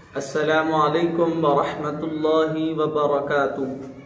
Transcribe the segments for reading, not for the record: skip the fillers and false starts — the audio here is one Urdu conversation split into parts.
السلام علیکم ورحمۃ اللہ وبرکاتہ۔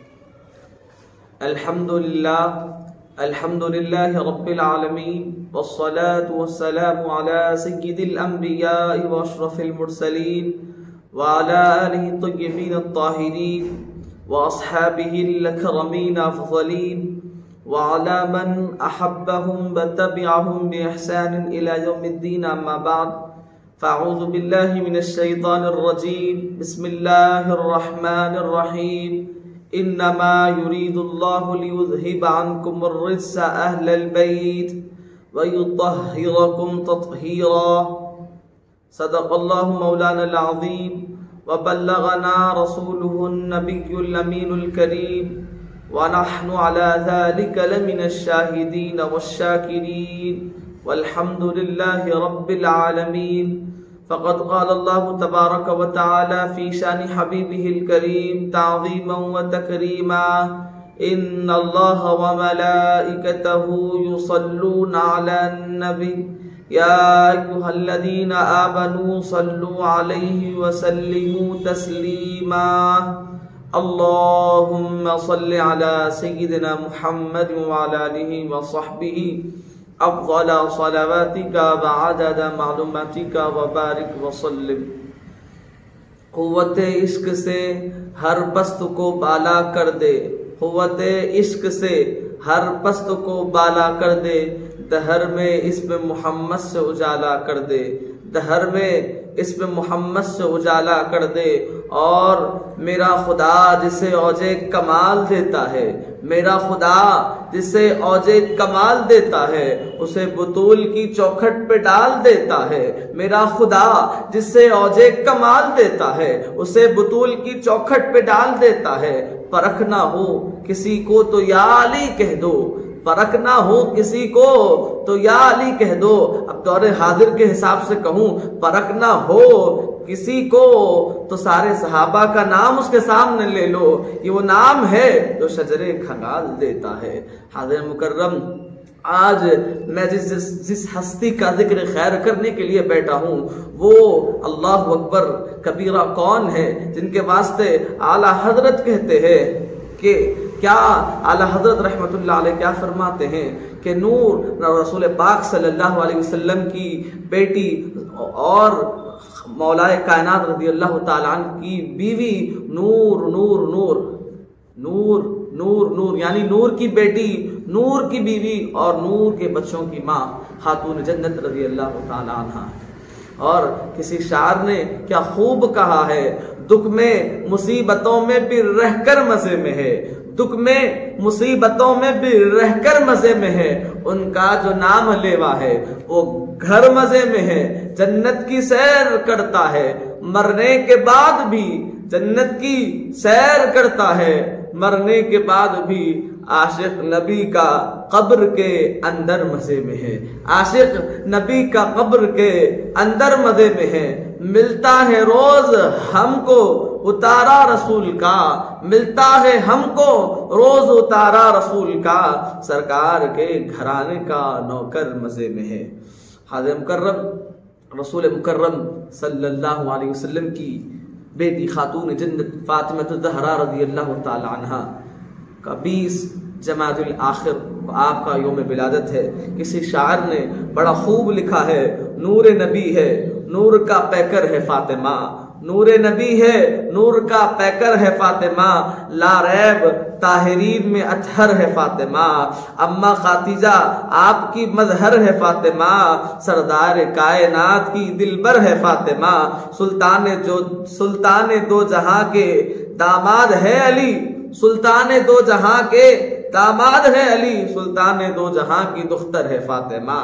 الحمد للہ رب العالمین، والصلاة والسلام علی سید الانبیاء واشرف المرسلین وعلی آلہ الطیبین الطاہرین واصحابہ الاکرمین افضلین وعلی من احبہم وتبعہم باحسان الی یوم الدین، اما بعد فاعوذ باللہ من الشیطان الرجیم، بسم اللہ الرحمن الرحیم۔ انما يريد الله ليذهب عنكم الرجس اهل البيت ويطهركم تطهيرا۔ صدق الله مولانا العظيم وبلغنا رسوله النبي الامين الكريم، ونحن على ذلك لمن الشاهدين والشاكرين، والحمد لله رب العالمين۔ فقد قال الله تبارك وتعالى في شان حبيبه الكريم تعظيما وتكريما: إن الله وملائكته يصلون على النبي يا أيها الذين آمنوا صلوا عليه وسلموا تسليما۔ اللهم صل على سيدنا محمد وعلى آله وصحبه افضل صلواتک وعدد معلوماتک وبارک وسلم۔ قوت عشق سے ہر پست کو بالا کر دے، قوت عشق سے ہر پست کو بالا کر دے، دہر میں اسم محمد سے اجالا کر دے، دہر میں اسم محمد سے اجالا کر دے۔ اور میرا خدا جسے اوج کمال دیتا ہے، میرا خدا جسے اوج کمال دیتا ہے، اسے بطول کی چوکھٹ پہ ڈال دیتا ہے۔ میرا خدا جسے اوج کمال دیتا ہے، اسے بطول کی چوکھٹ پہ ڈال دیتا ہے۔ پرکھ نہ ہو کسی کو تو یا علی کہہ دو، پرکھ نہ ہو کسی کو تو یا علی کہہ دو۔ اب دور حاضر کے حساب سے کہوں، پرکھ نہ ہو کسی کو تو سارے صحابہ کا نام اس کے سامنے لے لو، یہ وہ نام ہے جو شجرے کھنگال دیتا ہے۔ حاضر مکرم، آج میں جس ہستی کا ذکر خیر کرنے کے لیے بیٹھا ہوں وہ اللہ اکبر کبیرہ کون ہے، جن کے واسطے اعلیٰ حضرت کہتے ہیں کہ کیا اعلیٰ حضرت رحمت اللہ علیہ کیا فرماتے ہیں کہ نور رسول پاک صلی اللہ علیہ وسلم کی بیٹی اور مولا کائنات رضی اللہ تعالیٰ عنہ کی بیوی نور نور نور نور نور نور یعنی نور کی بیٹی، نور کی بیوی اور نور کے بچوں کی ماں خاتون جنت رضی اللہ تعالیٰ عنہ۔ اور کسی شاعر نے کیا خوب کہا ہے، دکھ میں مصیبتوں میں بھی رہ کر مزے میں ہے، دکھ میں مصیبتوں میں بھی رہ کر مزے میں ہے، ان کا جو نام لیوا ہے وہ گھر مزے میں ہے۔ جنت کی سیر کرتا ہے مرنے کے بعد بھی، جنت کی سیر کرتا ہے مرنے کے بعد بھی، عاشق نبی کا قبر کے اندر مزے میں ہے، عاشق نبی کا قبر کے اندر مزے میں ہے۔ ملتا ہے روز ہم کو اتارا رسول کا، ملتا ہے ہم کو روز اتارا رسول کا، سرکار کے گھرانے کا نوکر مزے میں ہے۔ حاضر مکرم، رسول مکرم صلی اللہ علیہ وسلم کی بیٹی خاتون جنت فاطمہ الزہرا رضی اللہ تعالی عنہا کا 20 جمادی الاخر آپ کا یوم ولادت ہے۔ کسی شاعر نے بڑا خوب لکھا ہے، نور نبی ہے نور کا پیکر ہے فاطمہ، نور نبی ہے نور کا پیکر ہے فاطمہ، لا ریب طاہرین میں اطہر ہے فاطمہ، اما خاتیجہ آپ کی مظہر ہے فاطمہ، سردار کائنات کی دلبر ہے فاطمہ، سلطان دو جہاں کے داماد ہے علی، سلطان دو جہاں کے داماد ہے علی، سلطان دو جہاں کی دختر ہے فاطمہ،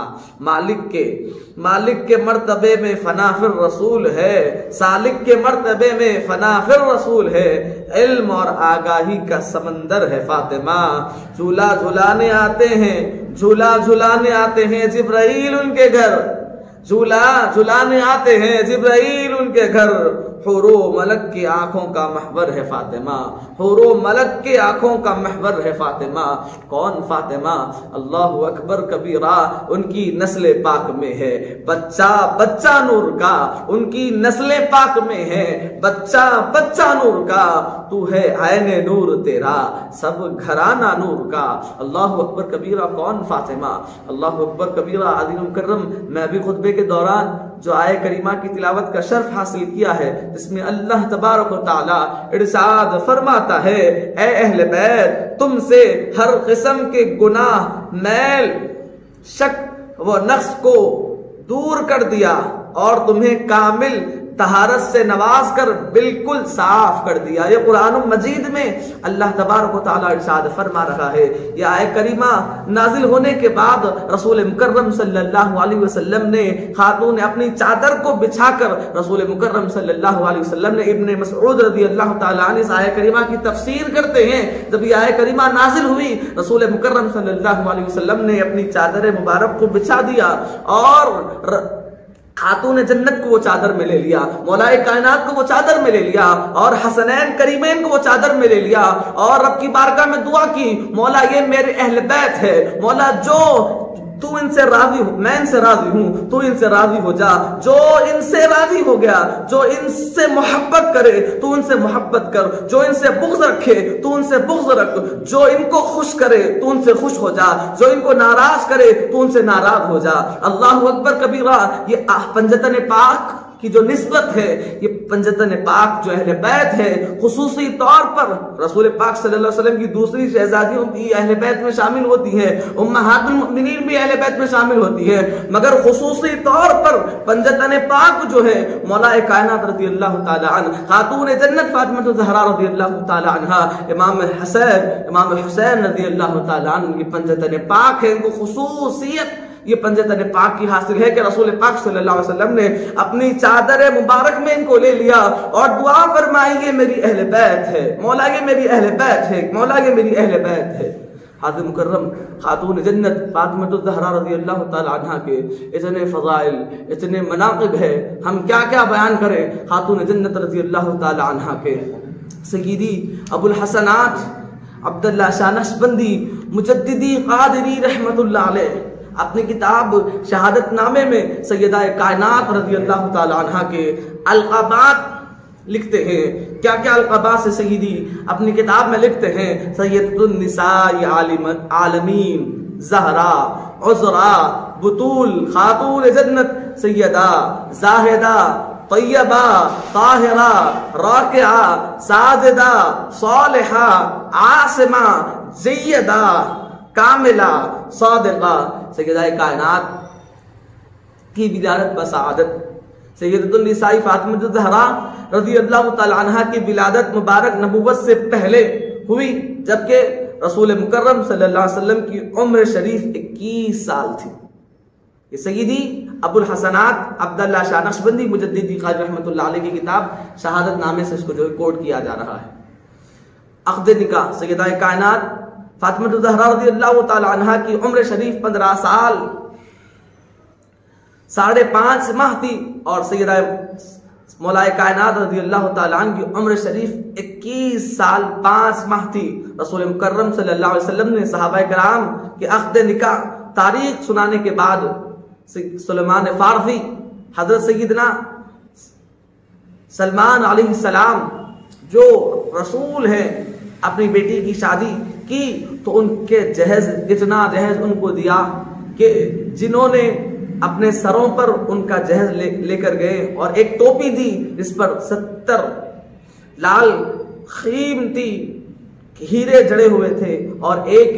مالک کے مرتبے میں فنا فر رسول ہے، سالک کے مرتبے میں فنا فر رسول ہے، علم اور آگاہی کا سمندر ہے فاطمہ، جھولا جھلانے آتے ہیں جبرائیل ان کے گھر، جھولا جھلانے آتے ہیں جبرائیل ان کے گھر، حور و ملک کی آنکھوں کا محور ہے فاطمہ، حور و ملک کی آنکھوں کا محور ہے فاطمہ۔ کون فاطمہ؟ اللہ اکبر کبیرہ، ان کی نسل پاک میں ہے بچہ بچہ نور کا، ان کی نسل پاک میں ہے بچہ بچہ نور کا، تو ہے عین نور تیرا سب گھرانہ نور کا۔ اللہ اکبر کبیرہ، کون فاطمہ؟ اللہ اکبر کبیرہ۔ عزیز مکرم، میں ابھی خطبے کے دوران جو آیہ کریمہ کی تلاوت کا شرف حاصل کیا ہے، جس میں اللہ تبارک و تعالی ارشاد فرماتا ہے، اے اہل بیت، تم سے ہر قسم کے گناہ، میل، شک و نقص کو دور کر دیا اور تمہیں کامل طہارت سے نواز کر بالکل صاف کر دیا۔ یہ قرآن مجید میں اللہ تبارک و تعالی ارشاد فرما رہا ہے۔ یہ آیہ کریمہ نازل ہونے کے بعد رسول مکرم صلی اللہ علیہ وسلم نے خاتون اپنی چادر کو بچھا کر رسول مکرم صلی اللہ علیہ وسلم نے ابن مسعود رضی اللہ تعالی عنہ اس آیہ کریمہ کی تفسیر کرتے ہیں، جب یہ آیہ کریمہ نازل ہوئی رسول مکرم صلی اللہ علیہ وسلم نے اپنی چادر مبارک کو بچھا دیا اور خاتون جنت کو وہ چادر میں لے لیا، مولا کائنات کو وہ چادر میں لے لیا اور حسنین کریمین کو وہ چادر میں لے لیا اور رب کی بارگاہ میں دعا کی، مولا یہ میرے اہل بیت ہے، مولا جو تو ان سے راضی ہو، میں ان سے راضی ہوں، تو ان سے راضی ہو جا، جو ان سے راضی ہو گیا، جو ان سے محبت کرے تو ان سے محبت کر، جو ان سے بغض رکھے تو ان سے بغض رکھ، جو ان کو خوش کرے تو ان سے خوش ہو جا، جو ان کو ناراض کرے تو ان سے ناراض ہو جا۔ اللہ اکبر کبیرہ۔ یہ پنجتن پاک کی جو نسبت ہے، یہ پنجتن پاک جو اہل بیت ہے، خصوصی طور پر رسول پاک صلی اللہ علیہ وسلم کی دوسری شہزادیوں بھی اہل بیت میں شامل ہوتی ہیں، امہات المؤمنین بھی اہل بیت میں شامل ہوتی ہے، مگر خصوصی طور پر پنجتن پاک جو ہے مولا کائنات رضی اللہ تعالی عنہ، خاتون جنت فاطمہ الزہرا رضی اللہ تعالی عنہا، امام حسین رضی اللہ تعالی عنہ کی پنجتن پاک ہے۔ ان کو خصوصیت یہ پنجتن پاک کی حاصل ہے کہ رسول پاک صلی اللہ علیہ وسلم نے اپنی چادر مبارک میں ان کو لے لیا اور دعا فرمائی، یہ میری اہل بیت ہے، مولا یہ میری اہل بیت ہے، مولا یہ میری اہل بیت ہے۔ حاضر مکرم، خاتون جنت فاطمہ الزہرا رضی اللہ تعالی عنہا کے اتنے فضائل، اتنے مناقب ہے، ہم کیا کیا بیان کریں خاتون جنت رضی اللہ تعالی عنہا کے۔ سیدی ابو الحسنات عبداللہ شاہ نقشبندی مجددی قادری رحمت اللہ علیہ اپنی کتاب شہادت نامے میں سیدہ کائنات رضی اللہ تعالی عنہ کے القابات لکھتے ہیں۔ کیا کیا القابات سے سیدی اپنی کتاب میں لکھتے ہیں، سیدۃ النساء عالمین، زہرا، عذرا، بطول، خاتون جنت، سیدہ، زاہدہ، طیبہ، طاہرہ، راکعہ، ساجدہ، صالحہ، عاصمہ، جیدہ، کاملہ، صادقہ، سیدہ کائنات کی ولادت بسعادت، سیدۃ النساء فاطمہ الزہرا رضی اللہ تعالی عنہا کی ولادت مبارک نبوت سے پہلے ہوئی، جبکہ رسول مکرم صلی اللہ علیہ وسلم کی عمر شریف 21 سال تھی۔ یہ سیدی ابو الحسنات عبداللہ شاہ نقشبندی مجددی قادری رحمت اللہ علیہ کی کتاب شہادت نامے سے اس کو جو کوٹ کیا جا رہا ہے۔ عقد نکاح، سیدہ کائنات فاطمہ الزہرا رضی اللہ تعالی عنہا کی عمر شریف 15 سال 5.5 ماہ تھی اور سیدہ مولا کائنات رضی اللہ تعالی عنہ کی عمر شریف 21 سال 5 ماہ تھی۔ رسول مکرم صلی اللہ علیہ وسلم نے صحابہ کرام کے عقد نکاح تاریخ سنانے کے بعد سلیمان فارسی حضرت سیدنا سلمان علیہ السلام جو رسول ہیں اپنی بیٹی کی شادی کی تو ان کے جہیز، اتنا جہیز ان کو دیا کہ جنہوں نے اپنے سروں پر ان کا جہیز لے کر گئے اور ایک ٹوپی دی جس پر 70 لال قیمتی ہیرے جڑے ہوئے تھے اور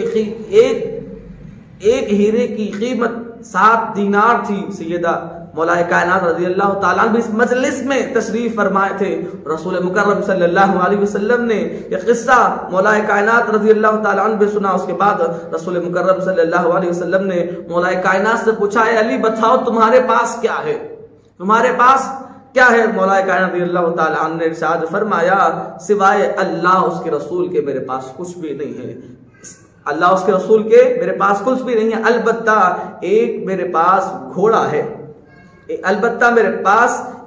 ایک ہیرے کی قیمت 7 دینار تھی۔ سیدہ مولا کائنات رضی اللہ تعالیٰ عنہ اس مجلس میں تشریف فرمائے تھے۔ رسول مکرم صلی اللہ علیہ وسلم نے یہ قصہ مولا کائنات رضی اللہ تعالیٰ عنہ بھی سنا۔ اس کے بعد رسول مکرم صلی اللہ علیہ وسلم نے مولا کائنات سے پوچھا، اے علی بتاؤ تمہارے پاس کیا ہے، تمہارے پاس کیا ہے؟ مولا کائنات رضی اللہ تعالیٰ عنہ نے ارشاد فرمایا، سوائے اللہ اس کے رسول کے میرے پاس کچھ بھی نہیں ہے، اللہ اس کے رسول کے میرے پاس کچھ بھی نہیں ہے، البتہ ایک میرے پاس گھوڑا ہے، البتہ میرے پاس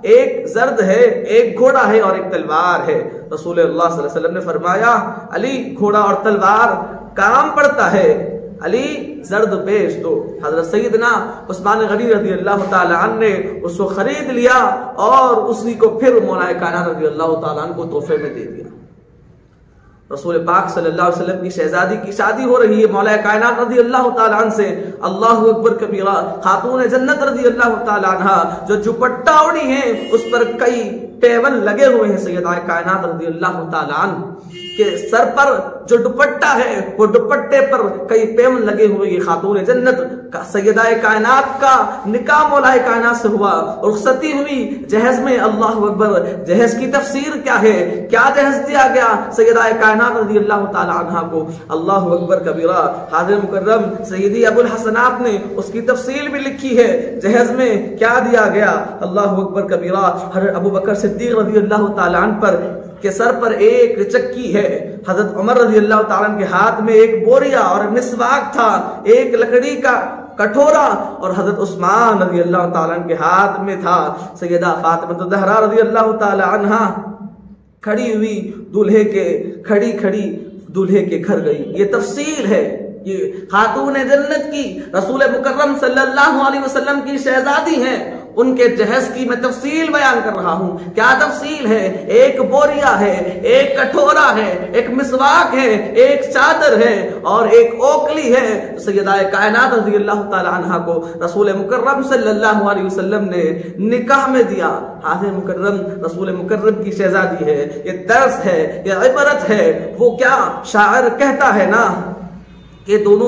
ایک زرد ہے، ایک گھوڑا ہے اور ایک تلوار ہے۔ رسول اللہ صلی اللہ علیہ وسلم نے فرمایا علی گھوڑا اور تلوار کام پڑتا ہے، علی زرد بیچ دو۔ حضرت سیدنا عثمان غنی رضی اللہ تعالی عنہ نے اس کو خرید لیا اور اسی کو پھر مولا کائنات رضی اللہ تعالی عنہ کو تحفے میں دے دیا۔ رسول پاک صلی اللہ علیہ وسلم کی شہزادی کی شادی ہو رہی ہے مولا کائنات رضی اللہ تعالی عنہ سے۔ اللہ اکبر کبیرہ، خاتون جنت رضی اللہ تعالی عنہ جو دوپٹہ اوڑھی ہیں اس پر کئی پیون لگے ہوئے ہیں سیدہ کائنات رضی اللہ تعالی عنہ کے سر پر جو دوپٹہ ہے وہ دوپٹے پر کئی پیون لگے ہوئے، یہ خاتون جنت کا سیدہ کائنات کا نکاح مولا کائنات سے ہوا، رخصتی ہوئی جہیز میں۔ اللہ اکبر، جہیز کی تفسیر کیا ہے؟ کیا جہیز دیا گیا سیدہ کائنات رضی اللہ تعالی عنہ کو؟ اللہ اکبر کبیرہ، حاضر مکرم سیدی ابو الحسنات نے اس کی تفصیل بھی لکھی ہے، جہیز میں کیا دیا گیا۔ اللہ اکبر کبیرہ، حضرت ابو بکر صدیق رضی اللہ تعالی عنہ پر کے سر پر ایک چکی ہے، حضرت عمر رضی اللہ تعالیٰ عنہ کے ہاتھ میں ایک بوریا اور مسواک تھا، ایک لکڑی کا کٹورا، اور حضرت عثمان رضی اللہ تعالیٰ عنہ کے ہاتھ میں تھا۔ سیدہ فاطمہ الزہرا رضی اللہ تعالیٰ عنہ کھڑی ہوئی دولہے کے کھڑی دولہے کے گھر گئی۔ یہ تفصیل ہے، یہ خاتون جنت کی رسول مکرم صلی اللہ علیہ وسلم کی شہزادی ہیں، ان کے جہیز کی میں تفصیل بیان کر رہا ہوں۔ کیا تفصیل ہے؟ ایک بوریا ہے، ایک کٹورا ہے، ایک مسواک ہے، ایک چادر ہے اور ایک اوکلی ہے۔ سیدہ کائنات رضی اللہ تعالی عنہ کو رسول مکرم صلی اللہ علیہ وسلم نے نکاح میں دیا۔ حاضر مکرم، رسول مکرم کی شہزادی ہے، یہ درس ہے، یہ عبرت ہے۔ وہ کیا شاعر کہتا ہے نا کہ دونوں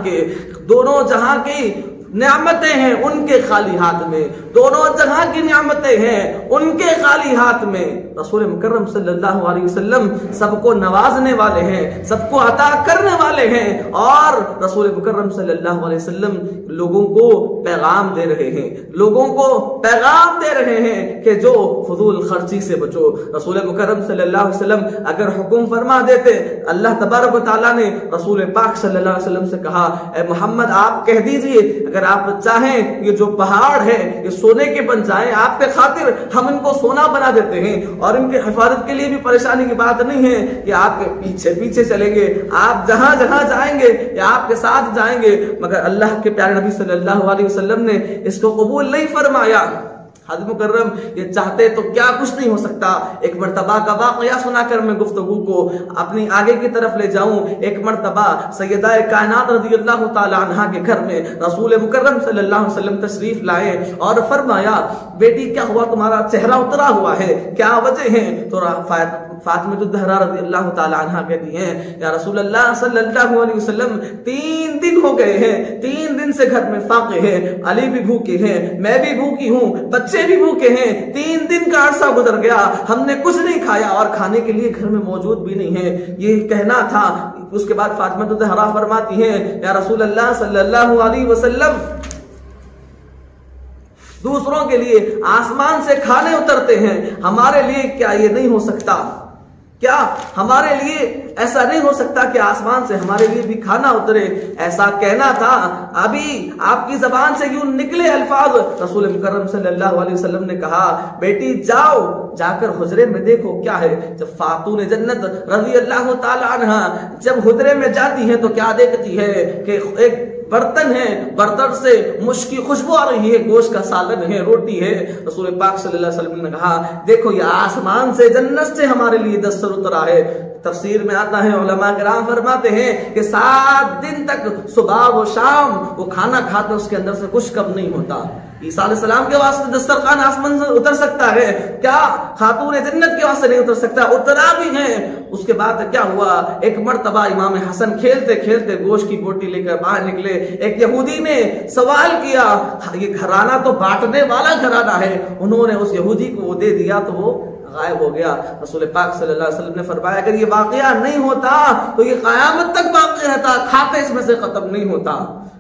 جہاں کی نعمتیں ہیں ان کے خالی ہاتھ میں، دونوں جہاں کی نعمتیں ہیں ان کے خالی ہاتھ میں۔ رسول مکرم صلی اللہ علیہ وسلم سب کو نوازنے والے ہیں، سب کو عطا کرنے والے ہیں، اور رسول مکرم صلی اللہ علیہ وسلم لوگوں کو پیغام دے رہے ہیں، لوگوں کو پیغام دے رہے ہیں کہ جو فضول خرچی سے بچو۔ رسول مکرم صلی اللہ علیہ وسلم اگر حکم فرما دیتے، اللہ تبارک و تعالیٰ نے رسول پاک صلی اللہ علیہ وسلم سے کہا اے محمد آپ کہہ دیجئے اگر آپ چاہیں یہ جو پہاڑ ہے یہ سونے کے بن جائیں، آپ کے خاطر ہم ان کو سونا بنا دیتے ہیں، اور ان کی حفاظت کے لیے بھی پریشانی کی بات نہیں ہے کہ آپ کے پیچھے چلیں گے، آپ جہاں جائیں گے یا آپ کے ساتھ جائیں گے۔ مگر اللہ کے پیارے نبی صلی اللہ علیہ وسلم نے اس کو قبول نہیں فرمایا۔ حضرت مکرم یہ چاہتے تو کیا کچھ نہیں ہو سکتا۔ ایک مرتبہ کا واقعہ سنا کر میں گفتگو کو اپنی آگے کی طرف لے جاؤں۔ ایک مرتبہ سیدہ کائنات رضی اللہ تعالی عنہ کے گھر میں رسول مکرم صلی اللہ علیہ وسلم تشریف لائے اور فرمایا بیٹی کیا ہوا، تمہارا چہرہ اترا ہوا ہے، کیا وجہ ہے؟ تو فاطمہ الزہرا رضی اللہ تعالی عنہ کہتی ہیں یا رسول اللہ صلی اللہ علیہ وسلم 3 دن ہو گئے ہیں، 3 دن سے گھر میں فاقے ہیں، علی بھی بھوکے ہیں، میں بھی بھوکی ہوں، بچے بھی بھوکے ہیں، 3 دن کا عرصہ گزر گیا، ہم نے کچھ نہیں کھایا اور کھانے کے لیے گھر میں موجود بھی نہیں ہے، یہ کہنا تھا۔ اس کے بعد فاطمہ الزہرا فرماتی ہیں یا رسول اللہ صلی اللہ علیہ وسلم دوسروں کے لیے آسمان سے کھانے اترتے ہیں، ہمارے لیے کیا یہ نہیں ہو سکتا؟ کیا ہمارے لیے ایسا نہیں ہو سکتا کہ آسمان سے ہمارے لیے بھی کھانا اترے؟ ایسا کہنا تھا۔ ابھی آپ کی زبان سے یوں نکلے الفاظ، رسول مکرم صلی اللہ علیہ وسلم نے کہا بیٹی جاؤ، جا کر حجرے میں دیکھو کیا ہے۔ جب خاتون جنت رضی اللہ تعالی عنہ جب حجرے میں جاتی ہے تو کیا دیکھتی ہے کہ ایک برتن ہے، برتن سے مشکی خوشبو آ رہی ہے، گوشت کا سالن ہے، روٹی ہے۔ رسول پاک صلی اللہ علیہ وسلم نے کہا دیکھو یہ آسمان سے جنت سے ہمارے لیے دستر اترا ہے۔ تفسیر میں آتا ہے، علماء کرام فرماتے ہیں کہ 7 دن تک صبح و شام وہ کھانا کھاتے اس کے اندر سے کچھ کم نہیں ہوتا۔ عیسیٰ علیہ السلام کے واسطے دسترخوان آسمان سے اتر سکتا ہے، کیا خاتون جنت کے واسطے نہیں اتر سکتا؟ اترا بھی ہے۔ اس کے بعد کیا ہوا؟ ایک مرتبہ امام حسن کھیلتے کھیلتے گوشت کی بوٹی لے کر باہر نکلے، ایک یہودی نے سوال کیا، یہ گھرانہ تو بانٹنے والا گھرانہ ہے، انہوں نے اس یہودی کو وہ دے دیا تو وہ غائب ہو گیا۔ رسول پاک صلی اللہ علیہ وسلم نے فرمایا اگر یہ واقعہ نہیں ہوتا تو یہ قیامت تک باقی رہتا، کھاتے اس میں سے ختم نہیں ہوتا۔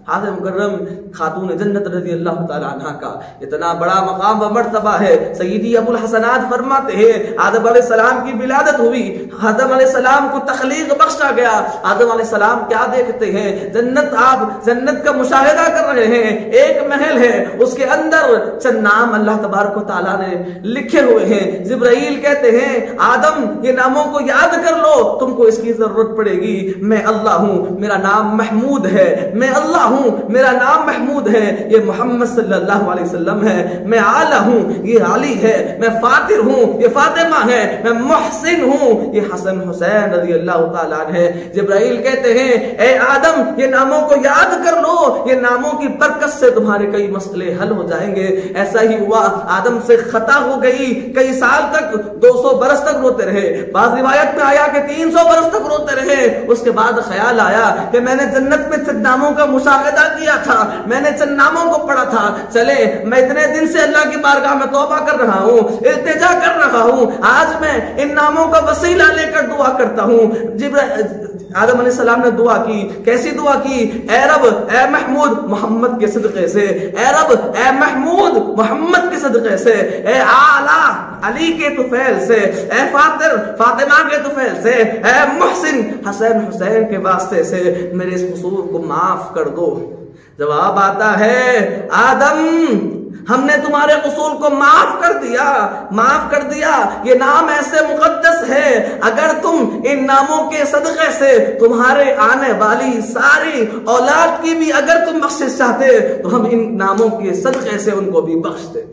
حاضر مکرم خاتون جنت رضی اللہ تعالی عنہ کا اتنا بڑا مقام و مرتبہ ہے. سیدی ابو الحسنات فرماتے ہیں آدم علیہ السلام کی ولادت ہوئی, آدم علیہ السلام کو تخلیق بخشا گیا. آدم علیہ السلام کیا دیکھتے ہیں؟ جنت. آپ جنت کا مشاہدہ کر رہے ہیں, ایک محل ہے, اس کے اندر چند نام اللہ تبارک و تعالیٰ نے لکھے ہوئے ہیں. جبرائیل کہتے ہیں آدم یہ ناموں کو یاد کر لو, تم کو اس کی ضرورت پڑے گی. میں اللہ ہوں, میرا نام محمود ہے. میں اللہ ہوں, میرا نام محمود ہے. یہ محمد صلی اللہ علیہ وسلم ہے. میں اعلیٰ ہوں, یہ علی ہے. میں فاطر ہوں, یہ فاطمہ ہے. میں محسن ہوں, یہ حسن حسین رضی اللہ تعالیٰ عنہ ہے. جبرائیل کہتے ہیں اے آدم یہ ناموں کو یاد کر لو, یہ ناموں کی برکت سے تمہارے کئی مسئلے حل ہو جائیں گے. ایسا ہی ہوا, آدم سے خطا ہو گئی, کئی سال تک 200 برس تک روتے رہے. بعض روایت میں آیا کہ 300 برس تک روتے رہے. اس کے بعد خیال آیا کہ میں نے جنت میں چند ناموں کا مشاہدہ کیا تھا, میں نے چند ناموں کو پڑھا تھا, چلے میں اتنے دن سے اللہ کی بارگاہ میں توبہ کر رہا ہوں, التجا کر رہا ہوں, آج میں ان ناموں کا وسیلہ لے کر دعا کرتا ہوں. آدم علیہ السلام نے دعا کی. کیسی دعا کی؟ اے رب اے محمود محمد کے صدقے سے, اے رب اے محمود محمد کے صدقے سے, اے اعلیٰ علی کے طفیل سے, اے فاطر فاطمہ کے طفیل سے, اے محسن حسین حسین کے واسطے سے میرے اس قصور کو معاف کر دو. جواب آتا ہے آدم ہم نے تمہارے قصور کو معاف کر دیا, معاف کر دیا. یہ نام ایسے مقدس ہے, اگر تم ان ناموں کے صدقے سے تمہارے آنے والی ساری اولاد کی بھی اگر تم بخشش چاہتے تو ہم ان ناموں کے صدقے سے ان کو بھی بخش دیتے.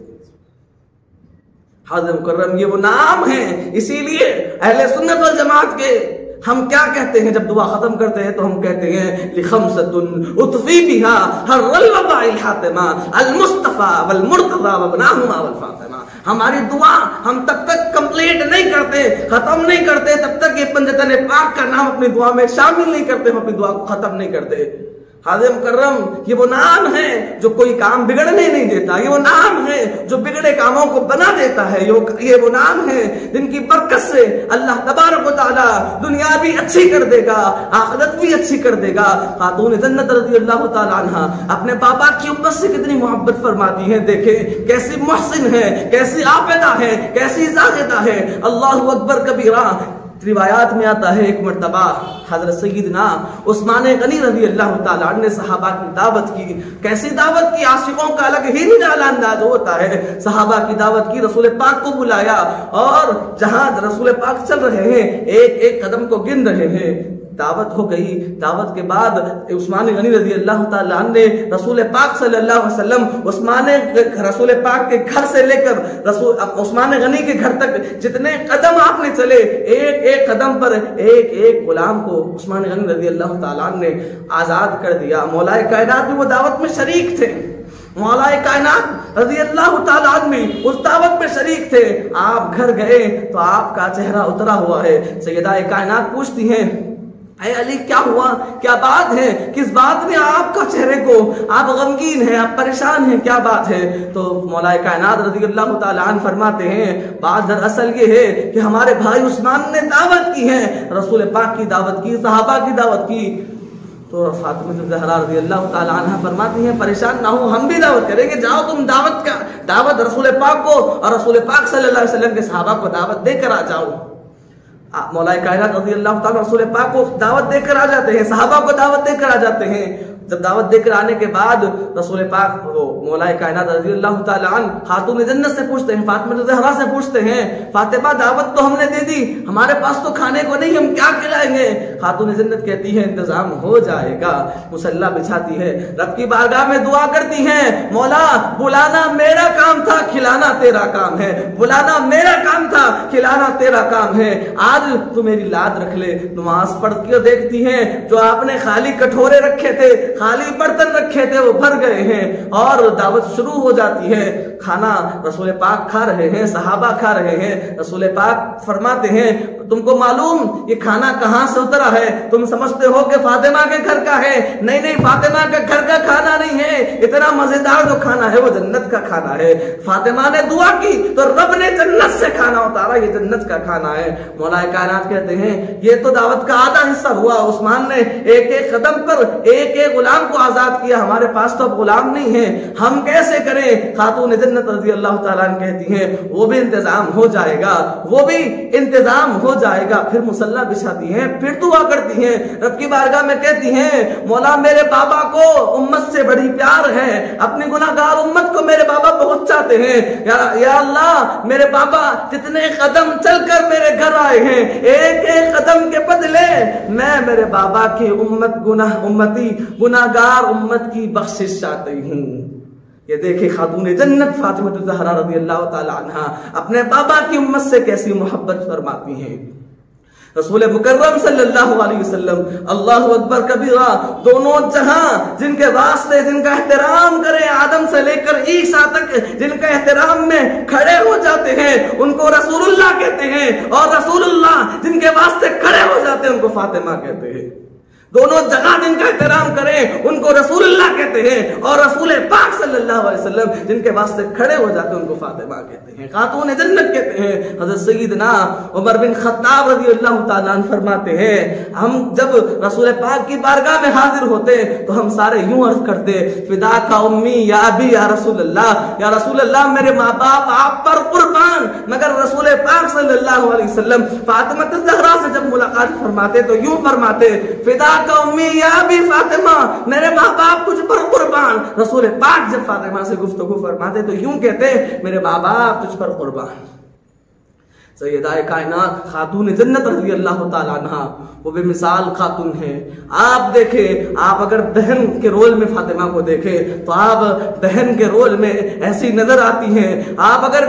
حاضر مکرم یہ وہ نام ہیں. اسی لیے اہل سنت والجماعت کے ہم کیا کہتے ہیں جب دعا ختم کرتے ہیں تو ہم کہتے ہیں لخمسۃ اطفی بها حر الوباء الحاتمہ المصطفى والمرتضى وابناهما والفاطمہ. ہماری دعا ہم تب تک کمپلیٹ نہیں کرتے, ختم نہیں کرتے تب تک یہ پنجتن پاک کا نام اپنی دعا میں شامل نہیں کرتے, ہم اپنی دعا کو ختم نہیں کرتے. حاضر مکرم یہ وہ نام ہے جو کوئی کام بگڑنے نہیں دیتا, یہ وہ نام ہے جو بگڑے کاموں کو بنا دیتا ہے, یہ وہ نام ہے جن کی برکت سے اللہ تبارک و تعالی دنیا بھی اچھی کر دے گا, آخرت بھی اچھی کر دے گا. خاتون جنت رضی اللہ تعالی عنہ اپنے بابا کی امت سے کتنی محبت فرماتی ہیں. دیکھیں کیسی محسن ہے, کیسی عابدہ ہے, کیسی زاہدہ ہے. اللہ اکبر کبیرہ. روایات میں آتا ہے ایک مرتبہ حضرت سیدنا عثمان غنی رضی اللہ تعالیٰ عنہ نے صحابہ کی دعوت کی. کیسی دعوت کی؟ عاشقوں کا الگ ہی نرالا انداز ہوتا ہے. صحابہ کی دعوت کی, رسول پاک کو بلایا اور جہاں رسول پاک چل رہے ہیں ایک ایک قدم کو گن رہے ہیں. دعوت ہو گئی. دعوت کے بعد عثمان غنی رضی اللہ تعالیٰ عنہ نے رسول پاک صلی اللہ علیہ وسلم رسول پاک کے گھر سے لے کر عثمان غنی کے گھر تک جتنے قدم آپ نے چلے, ایک ایک قدم پر ایک ایک غلام کو عثمان غنی رضی اللہ تعالیٰ عنہ نے آزاد کر دیا. مولا کائنات بھی وہ دعوت میں شریک تھے. مولا کائنات رضی اللہ تعالیٰ عنہ اس دعوت میں شریک تھے. آپ گھر گئے تو آپ کا چہرہ اترا ہوا ہے. سیدہ کائنات پوچھتی ہیں اے علی کیا ہوا, کیا بات ہے, کس بات نے آپ کا چہرے کو, آپ غمگین ہیں, آپ پریشان ہیں, کیا بات ہے؟ تو مولا کائنات رضی اللہ تعالیٰ عنہ فرماتے ہیں بات دراصل یہ ہے کہ ہمارے بھائی عثمان نے دعوت کی ہے, رسول پاک کی دعوت کی, صحابہ کی دعوت کی. تو فاطمہ زہرا رضی اللہ تعالیٰ عنہ فرماتی ہیں پریشان نہ ہو, ہم بھی دعوت کریں گے. جاؤ تم دعوت رسول پاک کو اور رسول پاک صلی اللہ علیہ وسلم کے صحابہ کو دعوت دے کر آ جاؤ. مولا کائنات رضی اللہ تعالیٰ رسول پاک کو دعوت دے کر آ جاتے ہیں, صحابہ کو دعوت دے کر آ جاتے ہیں. جب دعوت دے کر آنے کے بعد رسول پاک مولا کائنات رضی اللہ تعالیٰ عنہ خاتون جنت سے پوچھتے ہیں, فاطمہ زہرا سے پوچھتے ہیں فاطمہ دعوت تو ہم نے دے دی, ہمارے پاس تو کھانے کو نہیں, ہم کیا کھلائیں گے؟ خاتون جنت کہتی ہے انتظام ہو جائے گا. مصلی بچھاتی ہے, رب کی بارگاہ میں دعا کرتی ہیں مولا بلانا میرا کام تھا, کھلانا تیرا کام ہے. بلانا میرا کام تھا, کھلانا تیرا کام ہے. آج تو میری لاد رکھ لے. نماز پڑھ کے دیکھتی ہیں جو آپ نے خالی کٹورے رکھے تھے, خالی برتن رکھے تھے, وہ بھر گئے ہیں اور دعوت شروع ہو جاتی ہے. کھانا رسول پاک کھا رہے ہیں, صحابہ کھا رہے ہیں. رسول پاک فرماتے ہیں تم کو معلوم یہ کھانا کہاں سے اترا ہے؟ تم سمجھتے ہو کہ فاطمہ کے گھر کا ہے. نہیں نہیں, فاطمہ کے گھر کا کھانا نہیں ہے. اتنا مزیدار جو کھانا ہے وہ جنت کا کھانا ہے. فاطمہ نے دعا کی تو رب نے جنت سے کھانا اتارا یہ جنت کا کھانا ہے۔ مولا کائنات کہتے ہیں یہ تو دعوت کا آدھا حصہ ہوا، عثمان نے ایک ایک قدم پر ایک ایک غلام کو آزاد کیا، ہمارے پاس تو اب غلام نہیں ہے، ہم کیسے کریں؟ خاتون جنت رضی اللہ تعالیٰ عنہ کہتی ہیں وہ بھی انتظام ہو جائے گا، وہ بھی انتظام ہو جائے گا۔ پھر مصلی بچھاتی ہیں، پھر دعا کرتی ہیں، رب کی بارگاہ میں کہتی ہیں مولا میرے بابا کو امت سے بڑی پیار ہے، اپنی گناہگار امت کو میرے بابا بہت چاہتے ہیں، یا اللہ میرے بابا جتنے قدم چل کر میرے گھر آئے ہیں ایک ایک قدم کے بدلے میں میرے بابا کی امتی گناہگار امت کی بخشش چاہتی ہوں۔ یہ دیکھیں خاتون جنت فاطمہ الزہرا رضی اللہ تعالی عنہا اپنے بابا کی امت سے کیسی محبت فرماتی ہیں۔ رسول مکرم صلی اللہ علیہ وسلم اللہ اکبر کبیرہ، دونوں جہاں جن کے واسطے جن کا احترام کریں آدم سے لے کر عیسیٰ تک جن کا احترام میں کھڑے ہو جاتے ہیں ان کو رسول اللہ کہتے ہیں، اور رسول اللہ جن کے واسطے کھڑے ہو جاتے ہیں ان کو فاطمہ کہتے ہیں۔ دونوں جگہ جن کا احترام کریں ان کو رسول اللہ کہتے ہیں، اور رسول پاک صلی اللہ علیہ وسلم جن کے واسطے کھڑے ہو جاتے ہیں ان کو فاطمہ کہتے ہیں، خاتون جنت کہتے ہیں۔ حضرت سیدنا عمر بن خطاب رضی اللہ تعالیٰ عنہ فرماتے ہیں ہم جب رسول پاک کی بارگاہ میں حاضر ہوتے تو ہم سارے یوں عرض کرتے فدا کا امی یا ابی یا رسول اللہ، یا رسول اللہ میرے ماں باپ آپ پر قربان۔ مگر رسول پاک صلی اللہ علیہ وسلم فاطمہ الزہرا سے جب ملاقات فرماتے تو یوں فرماتے فدا کا امی یا ابی فاطمہ، میرے ماں باپ تجھ پر قربان۔ رسول پاک جب فاطمہ سے گفتگو فرماتے تو یوں کہتے میرے ماں باپ تجھ پر قربان۔ سیدہ کائنات خاتون جنت رضی اللہ تعالیٰ عنہ وہ بے مثال خاتون ہے۔ آپ دیکھیں، آپ اگر بہن کے رول میں فاطمہ کو دیکھیں تو آپ بہن کے رول میں ایسی نظر آتی ہیں۔ آپ اگر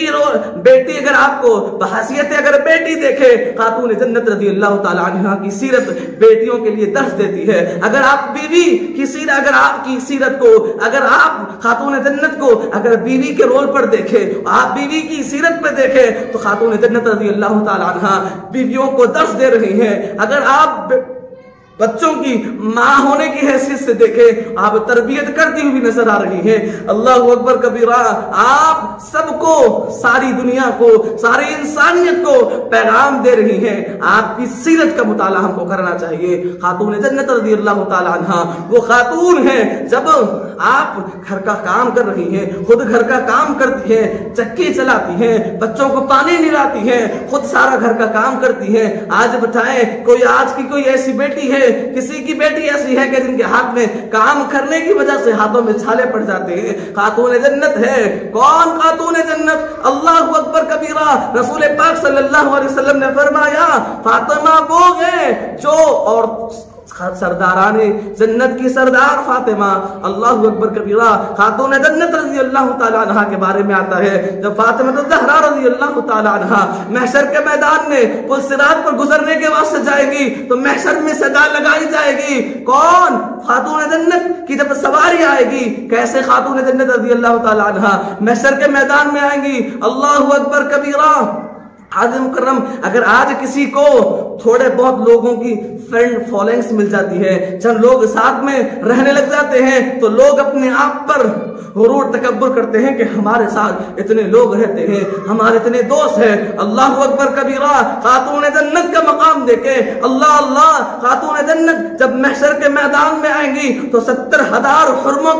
بیٹی اگر آپ کو بحیثیت اگر بیٹی دیکھے، خاتون جنت رضی اللہ تعالیٰ عنہ کی سیرت بیٹیوں کے لیے درس دیتی ہے۔ اگر آپ بیوی کی سیرت، اگر آپ کی سیرت کو، اگر آپ خاتون جنت کو اگر بیوی کے رول پر دیکھیں، آپ بیوی کی سیرت پہ دیکھیں تو خاتون جنت رضی اللہ تعالیٰ عنہ بیویوں کو درس دے رہی ہیں۔ اگر آپ بچوں کی ماں ہونے کی حیثیت سے دیکھیں، آپ تربیت کرتی ہوئی نظر آ رہی ہیں۔ اللہ اکبر کبیرہ، آپ سب کو، ساری دنیا کو، ساری انسانیت کو پیغام دے رہی ہیں۔ آپ کی سیرت کا مطالعہ ہم کو کرنا چاہیے۔ خاتون جنت رضی اللہ تعالی عنہ وہ خاتون ہیں جب آپ گھر کا کام کر رہی ہیں، خود گھر کا کام کرتی ہیں، چکی چلاتی ہیں، بچوں کو پانی نلاتی ہیں، خود سارا گھر کا کام کرتی ہیں۔ آج بتائیں آج کی کوئی ایسی بیٹی ہے، کسی کی بیٹی ایسی ہے کہ جن کے ہاتھ میں کام کرنے کی وجہ سے ہاتھوں میں چھالے پڑ جاتے ہیں؟ خاتون جنت ہے۔ کون خاتون جنت؟ اللہ اکبر کبیرہ، رسول پاک صلی اللہ علیہ وسلم نے فرمایا فاطمہ وہ ہے جو، اور سرداران جنت کی سردار فاطمہ، اللہ اکبر کبیرہ، خاتون جنت رضی اللہ تعالیٰ عنہ کے بارے میں آتا ہے جب فاطمہ الزہرا رضی اللہ تعالیٰ عنہ محشر کے میدان میں پل صراط پر گزرنے کے واسطے جائے گی تو محشر میں صدا لگائی جائے گی، کون؟ خاتون جنت کی جب سواری آئے گی، کیسے خاتون جنت رضی اللہ تعالیٰ عنہ محشر کے میدان میں آئیں گی؟ اللہ اکبر کبیرہ۔ حاضر مکرم، اگر آج کسی کو تھوڑے بہت لوگوں کی فرینڈ فالوئنگس مل جاتی ہے، چند لوگ ساتھ میں رہنے لگ جاتے ہیں تو لوگ اپنے آپ پر غرور تکبر کرتے ہیں کہ ہمارے ساتھ اتنے لوگ رہتے ہیں، ہمارے اتنے دوست ہیں۔ اللہ اکبر کبیرہ، خاتون جنت کا مقام دیکھیں۔ اللہ اللہ، خاتون جنت جب محشر کے میدان میں آئیں گی تو 70,000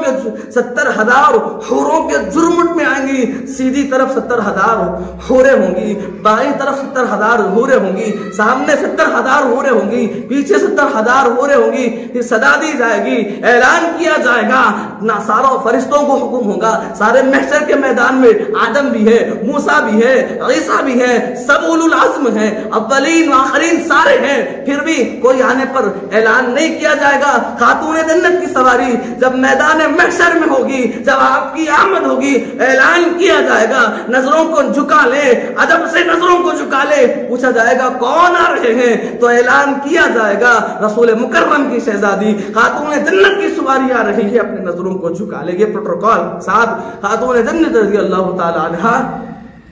حوروں کے جرمٹ میں آئیں گی۔ سیدھی طرف 70,000 حوریں ہوں گی، بائیں طرف 70,000 حوریں ہوں گی، سامنے 70,000 حوریں ہوں گی، پیچھے 70,000 حوریں ہوں گی۔ پھر صدا دی جائے گی، اعلان کیا جائے گا، نہ ساروں فرشتوں کو حکم ہوگا، سارے محشر کے میدان میں آدم بھی ہے، موسیٰ بھی ہے، عیسیٰ بھی ہے، سب اولو العزم ہیں، اولین و آخرین سارے ہیں، پھر بھی کوئی آنے پر اعلان نہیں کیا جائے گا۔ خاتون جنت کی سواری جب میدان محشر میں ہوگی، جب آپ کی آمد ہوگی، اعلان کیا جائے گا، نظروں کو جھکا لے، ادب سے نظروں کو جھکا لے، پوچھا جائے گا کون آ رہے ہیں، تو اعلان کیا جائے گا رسول مکرم کی شہزادی خاتون جنت کی سواری آ رہی ہے، اپنے نظروں کو جھکا لے۔ یہ پروٹوکول صاحب، خاتون جنت رضی اللہ تعالی عنہ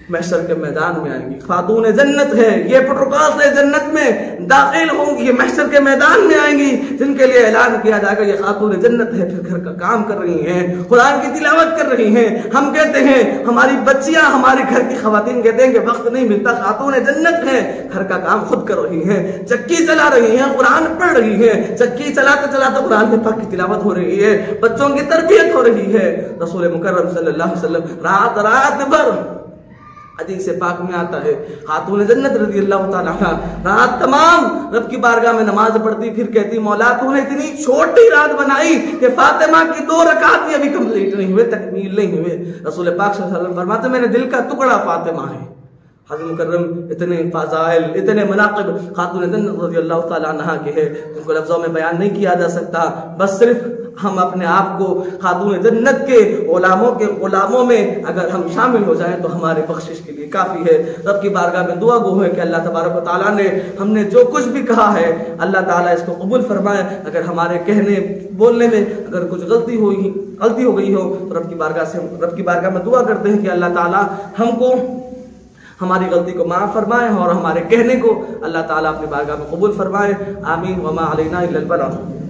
محشر کے میدان میں آئیں گی، خاتون جنت ہے، یہ پروٹوکول سے جنت میں داخل ہوں گی، یہ محشر کے میدان میں آئیں گی جن کے لیے اعلان کیا جائے گا یہ خاتون جنت ہے، پھر گھر کا کام کر رہی ہیں، قرآن کی تلاوت کر رہی ہیں۔ ہم کہتے ہیں، ہماری بچیاں، ہمارے گھر کی خواتین کہتے ہیں کہ وقت نہیں ملتا، خاتون جنت ہیں، گھر کا کام خود کر رہی ہیں، چکی چلا رہی ہیں، قرآن پڑھ رہی ہیں، چکی چلاتے چلاتے قرآن پاک کی تلاوت ہو رہی ہے، بچوں کی تربیت ہو رہی ہے۔ رسول مکرم صلی اللہ علیہ وسلم رات بھر حدیث پاک میں آتا ہے، خاتون جنت رضی اللہ تعالیٰ عنہ رات تمام رب کی بارگاہ میں نماز پڑھتی، پھر کہتی مولا تو نے اتنی چھوٹی رات بنائی کہ فاطمہ کی 2 رکعت بھی ابھی کمپلیٹ نہیں ہوئے، تکمیل نہیں ہوئے۔ رسول پاک صلی اللہ علیہ وسلم فرماتے میرے دل کا ٹکڑا فاطمہ ہے۔ حضرت مکرم اتنے فضائل، اتنے مناقب خاتون جنت رضی اللہ تعالیٰ عنہ کے ہیں، ان کو لفظوں میں بیان نہیں کیا جا سکتا، بس صرف ہم اپنے آپ کو خاتون جنت کے غلاموں میں اگر ہم شامل ہو جائیں تو ہمارے بخشش کے لیے کافی ہے۔ رب کی بارگاہ میں دعا گو ہے کہ اللہ تبارک و تعالیٰ نے ہم نے جو کچھ بھی کہا ہے اللہ تعالیٰ اس کو قبول فرمائے، اگر ہمارے کہنے بولنے میں اگر کچھ غلطی ہو گئی ہو تو رب کی بارگاہ میں دعا کرتے ہیں کہ اللہ تعالیٰ ہم کو ہماری غلطی کو معاف فرمائے اور ہمارے کہنے کو اللہ تعالیٰ اپنی بارگاہ میں قبول فرمائے۔ آمین۔ وما علینا الا البلاغ۔